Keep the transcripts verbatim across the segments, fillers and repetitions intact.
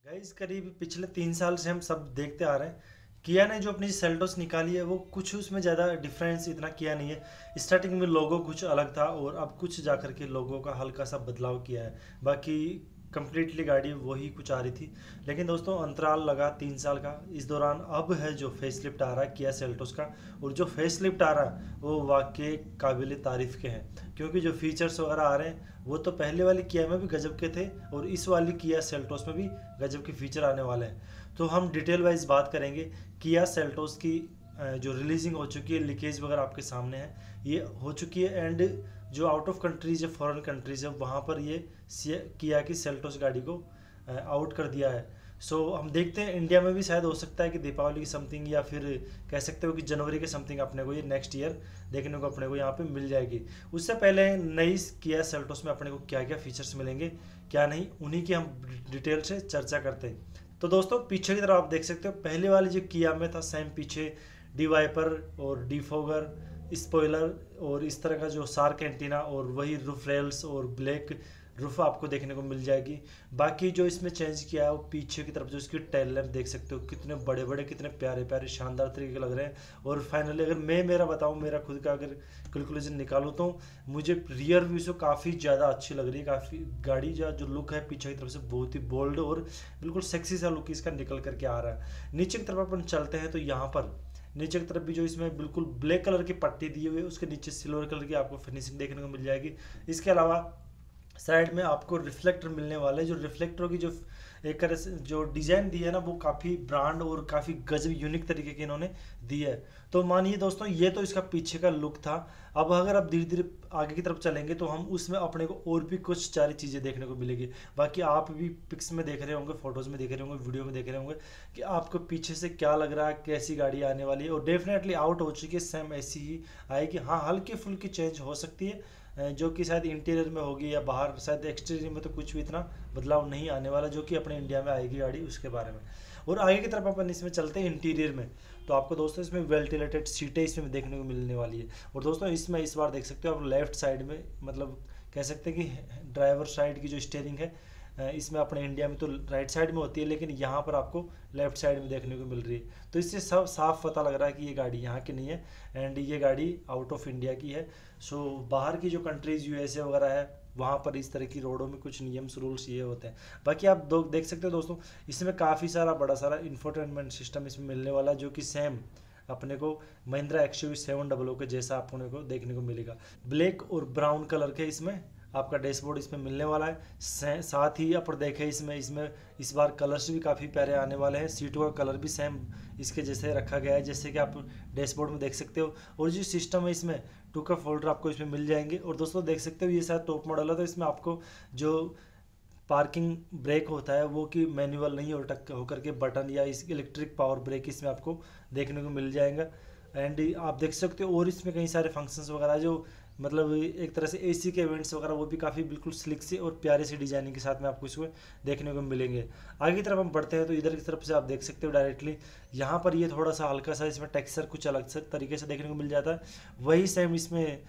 Guys करीब पिछले तीन साल से हम सब देखते आ रहे हैं। किया ने जो अपनी सेल्टोस निकाली है वो कुछ उसमें ज़्यादा डिफरेंस इतना किया नहीं है। स्टार्टिंग में लोगो कुछ अलग था और अब कुछ जा कर के लोगो का हल्का सा बदलाव किया है। बाकी कंप्लीटली गाड़ी वही कुछ आ रही थी। लेकिन दोस्तों अंतराल लगा तीन साल का, इस दौरान अब है जो फेसलिफ्ट आ रहा है किया सेल्टोस का। और जो फेसलिफ्ट आ रहा है वो वाकई काबिल तारीफ़ के हैं, क्योंकि जो फीचर्स वगैरह आ रहे हैं वो तो पहले वाली किया में भी गजब के थे और इस वाली किया सेल्टोस में भी गजब के फीचर आने वाले हैं। तो हम डिटेल वाइज बात करेंगे। किया सेल्टोस की अ, जो रिलीजिंग हो चुकी है, लीकेज वगैरह आपके सामने है, ये हो चुकी है। एंड जो आउट ऑफ कंट्रीज है, फॉरेन कंट्रीज है, वहाँ पर ये किया की सेल्टोस गाड़ी को आउट कर दिया है। सो so, हम देखते हैं इंडिया में भी शायद हो सकता है कि दीपावली की समथिंग या फिर कह सकते हो कि जनवरी के समथिंग अपने को ये नेक्स्ट ईयर देखने को अपने को यहाँ पे मिल जाएगी। उससे पहले नई किया सेल्टोस में अपने को क्या क्या फीचर्स मिलेंगे क्या नहीं, उन्हीं की हम डिटेल से चर्चा करते हैं। तो दोस्तों पीछे की तरफ आप देख सकते हो, पहले वाली जो किया में था सेम पीछे डी वाइपर और डिफोगर, स्पॉइलर और इस तरह का जो शार्क एंटीना और वही रूफ रेल्स और ब्लैक रूफ आपको देखने को मिल जाएगी। बाकी जो इसमें चेंज किया है वो पीछे की तरफ जो इसकी टेल लैंप देख सकते हो, कितने बड़े बड़े कितने प्यारे प्यारे शानदार तरीके के लग रहे हैं। और फाइनली अगर मैं मेरा बताऊं, मेरा खुद का अगर कैलकुलेशन निकालूं तो मुझे रियर व्यू से काफ़ी ज़्यादा अच्छी लग रही है। काफ़ी गाड़ी जो जो लुक है पीछे की तरफ से बहुत ही बोल्ड और बिल्कुल सेक्सी सा लुक इसका निकल करके आ रहा है। नीचे की तरफ अपन चलते हैं तो यहाँ पर नीचे की तरफ भी जो इसमें बिल्कुल ब्लैक कलर की पट्टी दी हुई है, उसके नीचे सिल्वर कलर की आपको फिनिशिंग देखने को मिल जाएगी। इसके अलावा साइड में आपको रिफ्लेक्टर मिलने वाले, जो रिफ्लेक्टरों की जो एक तरह से जो डिज़ाइन दी है ना वो काफ़ी ब्रांड और काफ़ी गजब यूनिक तरीके की इन्होंने दी है। तो मानिए दोस्तों ये तो इसका पीछे का लुक था। अब अगर आप धीरे धीरे आगे की तरफ चलेंगे तो हम उसमें अपने को और भी कुछ सारी चीज़ें देखने को मिलेगी। बाकी आप भी पिक्स में देख रहे होंगे, फोटोज़ में देख रहे होंगे, वीडियो में देख रहे होंगे कि आपको पीछे से क्या लग रहा है, कैसी गाड़ी आने वाली है। और डेफिनेटली आउट हो चुकी है, सेम ऐसी ही आएगी। हाँ हल्की फुल्की चेंज हो सकती है, जो कि शायद इंटीरियर में होगी या बाहर शायद एक्सटीरियर में तो कुछ भी इतना बदलाव नहीं आने वाला, जो कि अपने इंडिया में आएगी गाड़ी उसके बारे में। और आगे की तरफ अपन इसमें चलते हैं इंटीरियर में। तो आपको दोस्तों इसमें वेंटिलेटेड सीटें इसमें देखने को मिलने वाली है। और दोस्तों इसमें इस बार देख सकते हो आप लेफ्ट साइड में, मतलब कह सकते हैं कि ड्राइवर साइड की जो स्टीयरिंग है इसमें अपने इंडिया में तो राइट साइड में होती है, लेकिन यहाँ पर आपको लेफ्ट साइड में देखने को मिल रही है। तो इससे सब साफ पता लग रहा है कि ये गाड़ी यहाँ की नहीं है एंड ये गाड़ी आउट ऑफ इंडिया की है। सो बाहर की जो कंट्रीज़ यूएसए वगैरह है वहाँ पर इस तरह की रोडों में कुछ नियम्स रूल्स ये होते हैं। बाकी आप दो देख सकते हो दोस्तों, इसमें काफ़ी सारा बड़ा सारा इंफोटेनमेंट सिस्टम इसमें मिलने वाला है, जो कि सेम अपने को Mahindra XUV seven double O के जैसा अपने को देखने को मिलेगा। ब्लैक और ब्राउन कलर के इसमें आपका डैशबोर्ड इसमें मिलने वाला है। साथ ही अपन देखें इसमें इसमें इस बार कलर्स भी काफ़ी प्यारे आने वाले हैं। सीटों का कलर भी सेम इसके जैसे रखा गया है जैसे कि आप डैशबोर्ड में देख सकते हो। और जो सिस्टम है इसमें टू का फोल्डर आपको इसमें मिल जाएंगे। और दोस्तों देख सकते हो ये शायद टॉप मॉडल है, तो इसमें आपको जो पार्किंग ब्रेक होता है वो कि मैनुअल नहीं हो होकर के बटन या इस इलेक्ट्रिक पावर ब्रेक इसमें आपको देखने को मिल जाएगा। एंड आप देख सकते हो और इसमें कई सारे फंक्शंस वगैरह जो मतलब एक तरह से एसी के इवेंट्स वगैरह वो भी काफ़ी बिल्कुल स्लिक से और प्यारे से डिजाइनिंग के साथ में आपको इसको देखने को मिलेंगे। आगे की तरफ हम बढ़ते हैं तो इधर की तरफ से आप देख सकते हो डायरेक्टली यहाँ पर ये थोड़ा सा हल्का सा इसमें टेक्सचर कुछ अलग से तरीके से देखने को मिल जाता है। वही सेम इसमें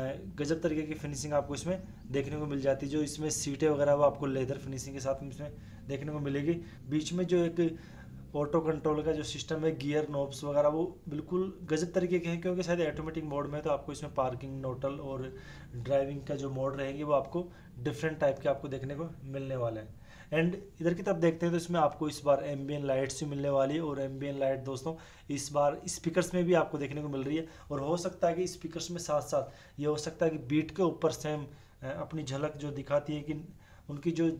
गजब तरीके की फिनिशिंग आपको इसमें देखने को मिल जाती है। जो इसमें सीटें वगैरह वो आपको लेदर फिनिशिंग के साथ में इसमें देखने को मिलेगी। बीच में जो एक ऑटो कंट्रोल का जो सिस्टम है, गियर नॉब्स वगैरह वो बिल्कुल गजब तरीके के हैं, क्योंकि शायद ऑटोमेटिक मोड में तो आपको इसमें पार्किंग, नोटल और ड्राइविंग का जो मोड रहेंगे वो आपको डिफरेंट टाइप के आपको देखने को मिलने वाले हैं। एंड इधर की तरफ देखते हैं तो इसमें आपको इस बार एम्बियन लाइट्स भी मिलने वाली है। और एम्बियन लाइट दोस्तों इस बार स्पीकर्स में भी आपको देखने को मिल रही है। और हो सकता है कि स्पीकर्स में साथ साथ ये हो सकता है कि बीट के ऊपर सेम अपनी झलक जो दिखाती है कि उनकी जो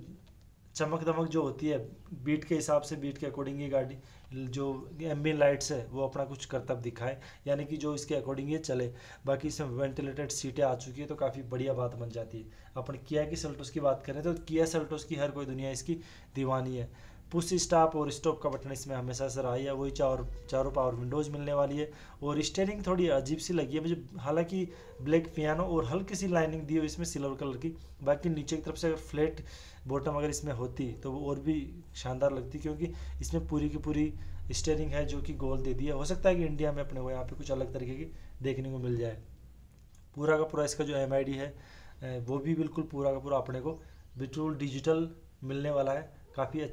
चमक दमक जो होती है बीट के हिसाब से, बीट के अकॉर्डिंग ये गाड़ी जो एम्बियन लाइट्स है वो अपना कुछ करतब दिखाए, यानी कि जो इसके अकॉर्डिंग ये चले। बाकी इसमें वेंटिलेटेड सीटें आ चुकी है तो काफ़ी बढ़िया बात बन जाती है। अपन किया की सेल्टोस की बात करें तो किया सेल्टोस की हर कोई दुनिया इसकी दीवानी है। पुश स्टॉप और स्टॉप का बटन इसमें हमेशा से रहा है, वही चार चारों पावर विंडोज़ मिलने वाली है। और स्टीयरिंग थोड़ी अजीब सी लगी है मुझे, हालांकि ब्लैक पियानो और हल्की सी लाइनिंग दी हुई इसमें सिल्वर कलर की। बाकी नीचे की तरफ से अगर फ्लैट बॉटम अगर इसमें होती तो वो और भी शानदार लगती, क्योंकि इसमें पूरी की पूरी स्टीयरिंग है जो कि गोल दे दिया। हो सकता है कि इंडिया में अपने को यहाँ पे कुछ अलग तरीके की देखने को मिल जाए। पूरा का पूरा इसका जो एम आई डी है वो भी बिल्कुल पूरा का पूरा अपने को बिल्कुल डिजिटल मिलने वाला है। काफ़ी अच्छी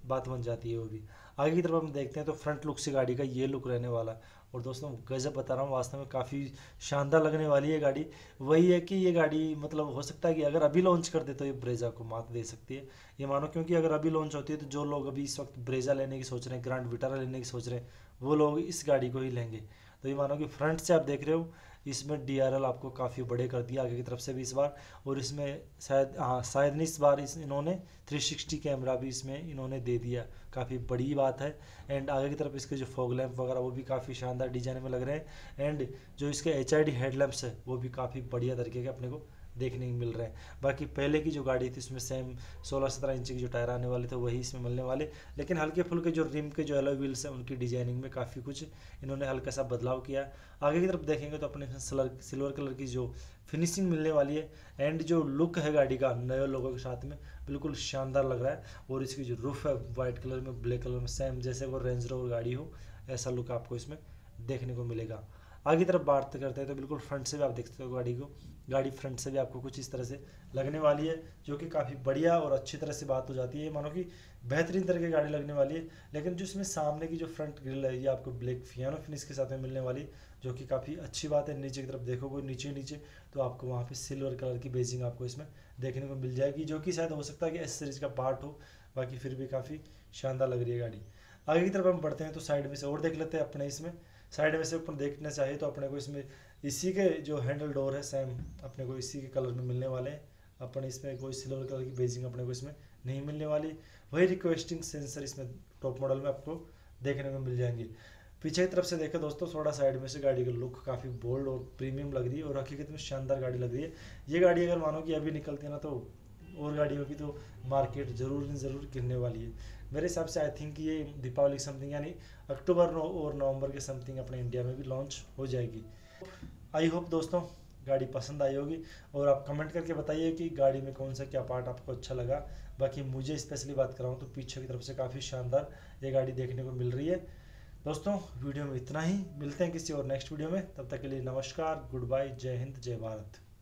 बात बन जाती है वो भी। आगे की तरफ हम देखते हैं तो फ्रंट लुक से गाड़ी का ये लुक रहने वाला है। और दोस्तों गजब बता रहा हूँ, वास्तव में काफ़ी शानदार लगने वाली है गाड़ी। वही है कि ये गाड़ी मतलब हो सकता है कि अगर अभी लॉन्च कर दे तो ये ब्रेजा को मात दे सकती है, ये मानो, क्योंकि अगर अभी लॉन्च होती है तो जो लोग अभी इस वक्त ब्रेजा लेने की सोच रहे हैं, ग्रैंड विटारा लेने की सोच रहे हैं, वो लोग इस गाड़ी को ही लेंगे। तो ये मानो कि फ्रंट से आप देख रहे हो, इसमें डी आर एल आपको काफ़ी बड़े कर दिया आगे की तरफ से भी इस बार। और इसमें शायद हाँ शायद नहीं इस बार इस इन्होंने थ्री सिक्सटी कैमरा भी इसमें इन्होंने दे दिया, काफ़ी बड़ी बात है। एंड आगे की तरफ इसके जो फॉग लैंप वगैरह वो भी काफ़ी शानदार डिजाइन में लग रहे हैं। एंड जो इसके एच आई डी हेडलैम्प्स है वो भी काफ़ी बढ़िया तरीके के अपने को देखने को मिल रहे हैं। बाकी पहले की जो गाड़ी थी उसमें सेम सोलह सत्रह इंच की जो टायर आने वाले थे वही इसमें मिलने वाले, लेकिन हल्के फुल्के जो रिम के जो एलॉय व्हील्स हैं उनकी डिजाइनिंग में काफ़ी कुछ इन्होंने हल्का सा बदलाव किया है। आगे की तरफ देखेंगे तो अपने सिल्वर कलर की जो फिनिशिंग मिलने वाली है एंड जो लुक है गाड़ी का नए लोगों के साथ में बिल्कुल शानदार लग रहा है। और इसकी जो रूफ है वाइट कलर में ब्लैक कलर में सेम जैसे वो रेंज रोवर गाड़ी हो ऐसा लुक आपको इसमें देखने को मिलेगा। आगे की तरफ बात करते हैं तो बिल्कुल फ्रंट से भी आप देख सकते हो गाड़ी को, गाड़ी फ्रंट से भी आपको कुछ इस तरह से लगने वाली है, जो कि काफ़ी बढ़िया और अच्छी तरह से बात हो जाती है, मानो कि बेहतरीन तरह की गाड़ी लगने वाली है। लेकिन जो इसमें सामने की जो फ्रंट ग्रिल है ये आपको ब्लैक फियानो फिनिश के साथ में मिलने वाली, जो कि काफ़ी अच्छी बात है। नीचे की तरफ देखोगे नीचे नीचे तो आपको वहाँ पे सिल्वर कलर की बेजिंग आपको इसमें देखने को मिल जाएगी, जो कि शायद हो सकता है कि एस सीरीज का पार्ट हो, बाकी फिर भी काफ़ी शानदार लग रही है गाड़ी। आगे की तरफ हम बढ़ते हैं तो साइड में से और देख लेते हैं अपने इसमें। साइड में से अपन देखना चाहिए तो अपने को इसमें इसी के जो हैंडल डोर है सेम अपने को इसी के कलर में मिलने वाले हैं। अपन इसमें कोई सिल्वर कलर की बेजिंग अपने को इसमें नहीं मिलने वाली। वही रिक्वेस्टिंग सेंसर इसमें टॉप मॉडल में आपको देखने को मिल जाएंगे। पीछे की तरफ से देखें दोस्तों थोड़ा साइड में से गाड़ी का लुक काफ़ी बोल्ड और प्रीमियम लग रही है और हकीकत में शानदार गाड़ी लग रही है। ये गाड़ी अगर मानो कि अभी निकलती है ना तो और गाड़ियों की तो मार्केट ज़रूर नहीं ज़रूर गिरने वाली है। मेरे हिसाब से आई थिंक ये दीपावली समथिंग यानी अक्टूबर और नवंबर के समथिंग अपने इंडिया में भी लॉन्च हो जाएगी। आई होप दोस्तों गाड़ी पसंद आई होगी और आप कमेंट करके बताइए कि गाड़ी में कौन सा क्या पार्ट आपको अच्छा लगा। बाकी मुझे स्पेशली बात कराऊँ तो पीछे की तरफ से काफ़ी शानदार ये गाड़ी देखने को मिल रही है। दोस्तों वीडियो में इतना ही, मिलते हैं किसी और नेक्स्ट वीडियो में, तब तक के लिए नमस्कार, गुड बाय, जय हिंद, जय भारत।